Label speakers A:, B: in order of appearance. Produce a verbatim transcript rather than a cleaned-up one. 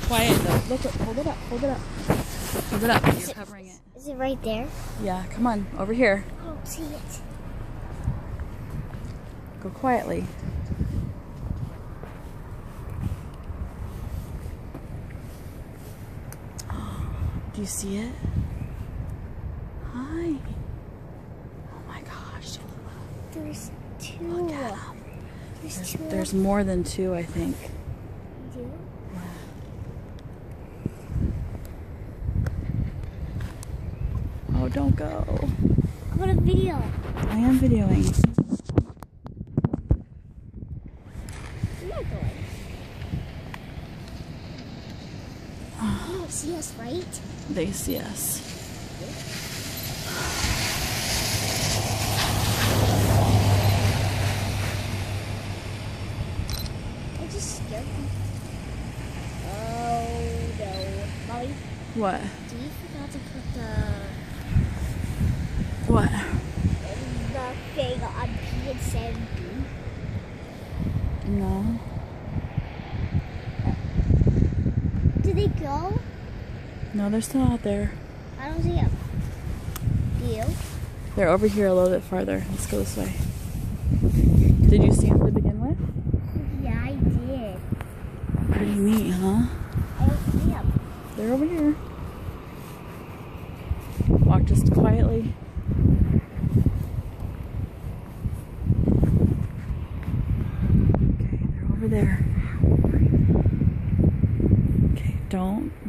A: quiet though. Look, look, hold it up, hold it up. Hold it up, you're
B: Is it,
A: covering it.
B: Is it right there?
A: Yeah, come on, over here.
B: I don't see it.
A: Go quietly. Do you see it? Hi. Oh my gosh.
B: There's two.
A: Look at them.
B: There's,
A: There's,
B: two.
A: there's more than two, I think.
B: You do?
A: Oh, don't go.
B: What a video.
A: I am videoing.
B: I'm not going. You don't see us, right?
A: They see us.
B: I just scared me. Oh no. Molly,
A: What?
B: do you forgot to put the
A: What?
B: the thing on P and seven B?
A: No.
B: Did they go?
A: No, they're still out there.
B: I don't see them. Do you?
A: They're over here a little bit farther. Let's go this way. Did you see them to begin with?
B: Yeah, I did.
A: Pretty neat, huh?
B: I don't see them.
A: They're over here. Walk just quietly. Okay, they're over there. Okay, don't